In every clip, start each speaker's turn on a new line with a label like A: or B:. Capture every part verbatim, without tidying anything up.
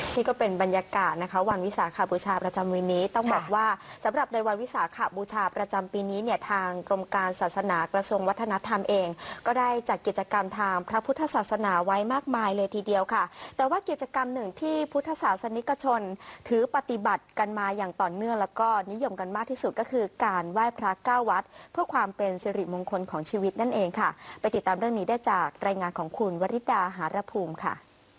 A: นี่ก็เป็นบรรยากาศนะคะวันวิสาขบูชาประจำปีนี้ต้องบอกว่าสำหรับในวันวิสาขบูชาประจำปีนี้เนี่ยทางกรมการศาสนากระทรวงวัฒนธรรมเอง ก็ได้จัดกิจกรรมทางพระพุทธศาสนาไว้มากมายเลยทีเดียวค่ะแต่ว่ากิจกรรมหนึ่งที่พุทธศาสนิกชนถือปฏิบัติกันมาอย่างต่อเนื่องแล้วก็นิยมกันมากที่สุดก็คือการไหว้พระเก้าวัดเพื่อความเป็นสิริมงคลของชีวิตนั่นเองค่ะไปติดตามเรื่องนี้ได้จากรายงานของคุณวริดาหารภูมิค่ะ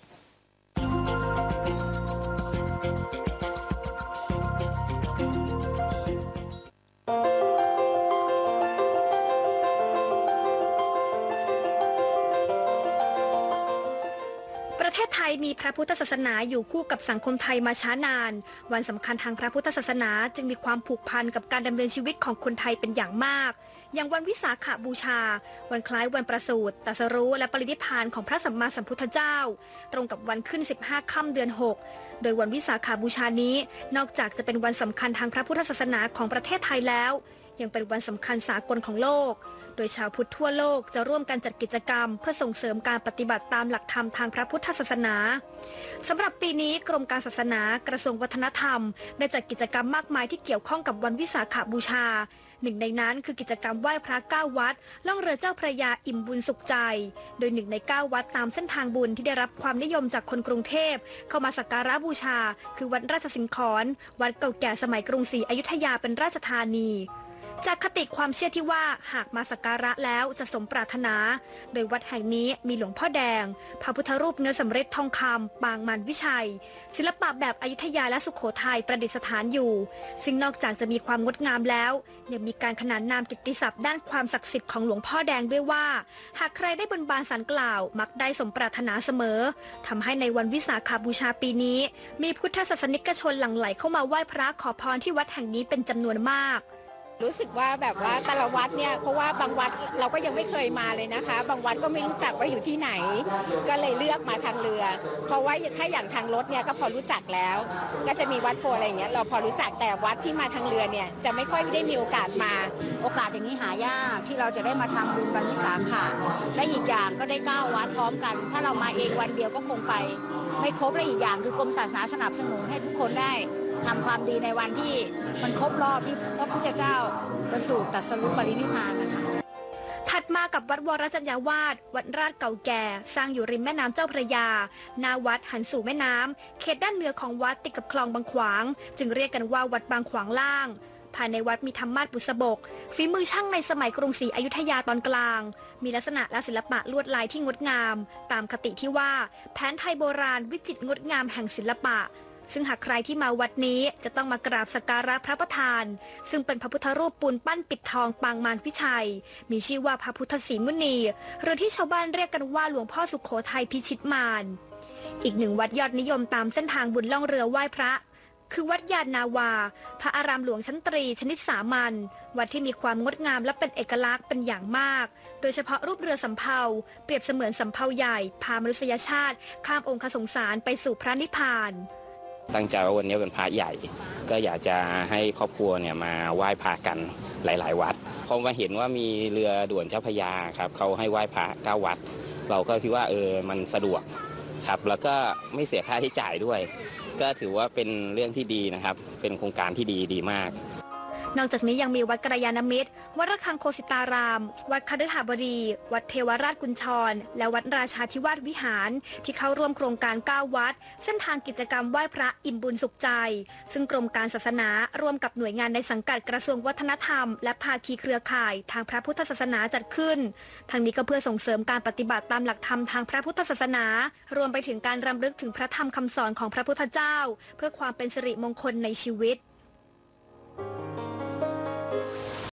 B: ประเทศไทยมีพระพุทธศาสนาอยู่คู่กับสังคมไทยมาช้านานวันสำคัญทางพระพุทธศาสนาจึงมีความผูกพันกับการดำเนินชีวิตของคนไทยเป็นอย่างมากอย่างวันวิสาขบูชาวันคล้ายวันประสูติตรัสรู้และปรินิพพานของพระสัมมาสัมพุทธเจ้าตรงกับวันขึ้นสิบห้าค่ำเดือนหกโดยวันวิสาขบูชานี้นอกจากจะเป็นวันสำคัญทางพระพุทธศาสนาของประเทศไทยแล้วยังเป็นวันสำคัญสากลของโลกโดยชาวพุทธทั่วโลกจะร่วมกันจัดกิจกรรมเพื่อส่งเสริมการปฏิบัติตามหลักธรรมทางพระพุทธศาสนาสำหรับปีนี้กรมการศาสนากระทรวงวัฒนธรรมได้จัดกิจกรรมมากมายที่เกี่ยวข้องกับวันวิสาขบูชาหนึ่งในนั้นคือกิจกรรมไหว้พระเก้าวัดล่องเรือเจ้าพระยาอิ่มบุญสุขใจโดยหนึ่งในเก้าวัดตามเส้นทางบุญที่ได้รับความนิยมจากคนกรุงเทพเข้ามาสักการะบูชาคือวัดราชสิงห์ขอนวัดเก่าแก่สมัยกรุงศรีอยุธยาเป็นราชธานีจากคติความเชื่อที่ว่าหากมาสักการะแล้วจะสมปรารถนาโดยวัดแห่งนี้มีหลวงพ่อแดงพระพุทธรูปเนื้อสำริดทองคำปางมันวิชัยศิลปะแบบอยุธยาและสุโขทัยประดิษฐานอยู่ซึ่งนอกจากจะมีความงดงามแล้วยังมีการขนานนามกิตติศัพท์ด้านความศักดิ์สิทธิ์ของหลวงพ่อแดงด้วยว่าหากใครได้บนบานศาลกล่าวมักได้สมปรารถนาเสมอทำให้ในวันวิสาขบูชาปีนี้มีพุทธศาสนิกชนหลั่งไหลเข้ามาไหว้พระขอพรที่วัดแห่งนี้เป็นจำนวนมาก
C: รู้สึกว่าแบบว่าแต่ละวัดเนี่ยเพราะว่าบางวัดเราก็ยังไม่เคยมาเลยนะคะบางวัดก็ไม่รู้จักว่าอยู่ที่ไหนก็เลยเลือกมาทางเรือเพราะว่าถ้าอย่างทางรถเนี่ยก็พอรู้จักแล้วก็จะมีวัดโพอะไรอย่างเงี้ยเราพอรู้จักแต่วัดที่มาทางเรือเนี่ยจะไม่ค่อยได้มีโอกาสมา
D: โอกาสอย่างนี้หายากที่เราจะได้มาทำบุญวันวิสาขะและอีกอย่างก็ได้เก้าวัดพร้อมกันถ้าเรามาเองวันเดียวก็คงไปไม่ครบและอีกอย่างคือกรมศาสนาสนับสนุนให้ทุกคนได้ทำความดีในวันที่มันครบรอบที่พระพุทธเจ้าประสูติตรัสรู้ปรินิพพานนะคะ
B: ถัดมากับวัดวรจัญญาวาสวัดราชเก่าแก่สร้างอยู่ริมแม่น้ำเจ้าพระยาหน้าวัดหันสู่แม่น้ำเขตด้านเหนือของวัดติดกับคลองบางขวางจึงเรียกกันว่าวัดบางขวางล่างภายในวัดมีธรรมาสน์บุษบกฝีมือช่างในสมัยกรุงศรีอยุธยาตอนกลางมีลักษณะและศิลปะลวดลายที่งดงามตามคติที่ว่าแผนไทยโบราณวิจิตรงดงามแห่งศิลปะซึ่งหากใครที่มาวัดนี้จะต้องมากราบสักการะพระประธานซึ่งเป็นพระพุทธรูปปูนปั้นปิดทองปางมารวิชัยมีชื่อว่าพระพุทธศรีมุนีหรือที่ชาวบ้านเรียกกันว่าหลวงพ่อสุโขทัยพิชิตมารอีกหนึ่งวัดยอดนิยมตามเส้นทางบุญล่องเรือไหว้พระคือวัดยานนาวาพระอารามหลวงชั้นตรีชนิดสามัญวัดที่มีความงดงามและเป็นเอกลักษณ์เป็นอย่างมากโดยเฉพาะรูปเรือสำเภาเปรียบเสมือนสำเภาใหญ่พามนุษยชาติข้ามองค์สงสารไปสู่พระนิพพาน
E: ตั้งใจว่าวันนี้เป็นพระใหญ่ก็อยากจะให้ครอบครัวเนี่ยมาไหว้พระกันหลายๆวัดพอมาเห็นว่ามีเรือด่วนเจ้าพระยาครับเขาให้ไหว้พระเก้าวัดเราก็คิดว่าเออมันสะดวกครับแล้วก็ไม่เสียค่าใช้จ่ายด้วยก็ถือว่าเป็นเรื่องที่ดีนะครับเป็นโครงการที่ดีดีมาก
B: นอกจากนี้ยังมีวัดกัลยาณมิตรวัดระฆังโคสิตารามวัดคฤหบดีวัดเทวราชกุญชรและวัดราชาธิวาสวิหารที่เข้าร่วมโครงการเก้าวัดเส้นทางกิจกรรมไหว้พระอิ่มบุญสุขใจซึ่งกรมการศาสนาร่วมกับหน่วยงานในสังกัดกระทรวงวัฒนธรรมและภาคีเครือข่ายทางพระพุทธศาสนาจัดขึ้นทั้งนี้ก็เพื่อส่งเสริมการปฏิบัติตามหลักธรรมทางพระพุทธศาสนารวมไปถึงการรำลึกถึงพระธรรมคำสอนของพระพุทธเจ้าเพื่อความเป็นสิริมงคลในชีวิต